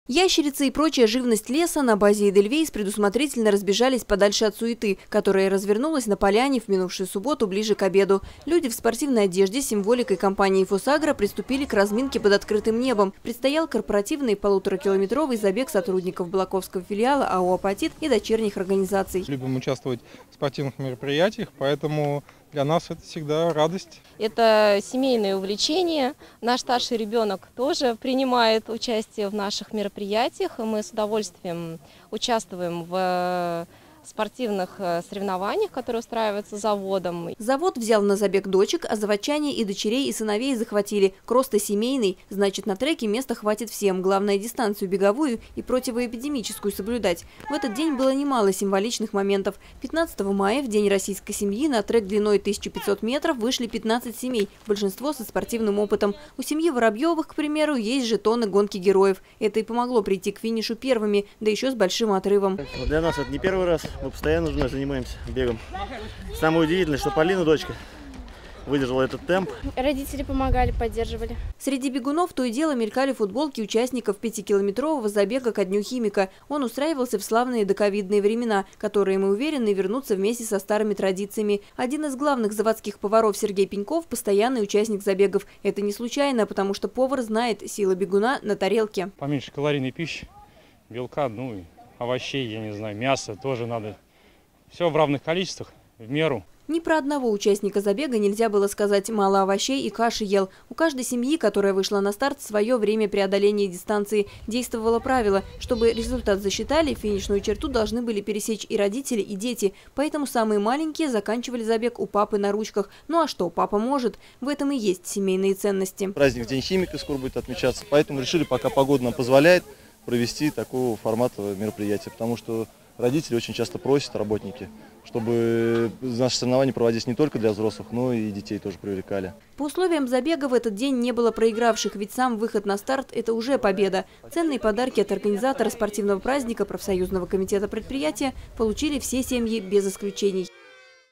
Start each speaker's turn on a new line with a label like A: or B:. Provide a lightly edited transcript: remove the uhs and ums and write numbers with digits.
A: Ящерицы и прочая живность леса на базе Эдельвейс предусмотрительно разбежались подальше от суеты, которая развернулась на поляне в минувшую субботу ближе к обеду. Люди в спортивной одежде с символикой компании «Фосагро» приступили к разминке под открытым небом. Предстоял корпоративный 1,5-километровый забег сотрудников Балаковского филиала АО «Апатит» и дочерних организаций.
B: Любим участвовать в спортивных мероприятиях, поэтому для нас это всегда радость.
C: Это семейное увлечение. Наш старший ребенок тоже принимает участие в наших мероприятиях. И мы с удовольствием участвуем в спортивных соревнованиях, которые устраиваются заводом.
A: Завод взял на забег дочек, а заводчане и дочерей, и сыновей захватили. Кросс-то семейный, значит, на треке места хватит всем. Главное, дистанцию беговую и противоэпидемическую соблюдать. В этот день было немало символичных моментов. 15 мая, в День российской семьи, на трек длиной 1500 метров вышли 15 семей, большинство со спортивным опытом. У семьи Воробьевых, к примеру, есть жетоны гонки героев. Это и помогло прийти к финишу первыми, да еще с большим отрывом.
D: Для нас это не первый раз. Мы постоянно занимаемся бегом. Самое удивительное, что Полина, дочка, выдержала этот темп.
E: Родители помогали, поддерживали.
A: Среди бегунов то и дело мелькали футболки участников 5-километрового забега ко Дню химика. Он устраивался в славные доковидные времена, которые, мы уверены, вернутся вместе со старыми традициями. Один из главных заводских поваров Сергей Пеньков – постоянный участник забегов. Это не случайно, потому что повар знает силу бегуна на тарелке.
F: Поменьше калорийной пищи, белка, овощей, я не знаю, мясо тоже надо. Все в равных количествах, в меру.
A: Ни про одного участника забега нельзя было сказать «мало овощей и каши ел». У каждой семьи, которая вышла на старт, свое время преодоления дистанции. Действовало правило: чтобы результат засчитали, финишную черту должны были пересечь и родители, и дети. Поэтому самые маленькие заканчивали забег у папы на ручках. Ну а что, папа может? В этом и есть семейные ценности.
D: Праздник День химика скоро будет отмечаться, поэтому решили, пока погода нам позволяет, провести такого формата мероприятия, потому что родители очень часто просят, работники, чтобы наши соревнования проводились не только для взрослых, но и детей тоже привлекали.
A: По условиям забега в этот день не было проигравших, ведь сам выход на старт – это уже победа. Ценные подарки от организатора спортивного праздника профсоюзного комитета предприятия получили все семьи без исключений.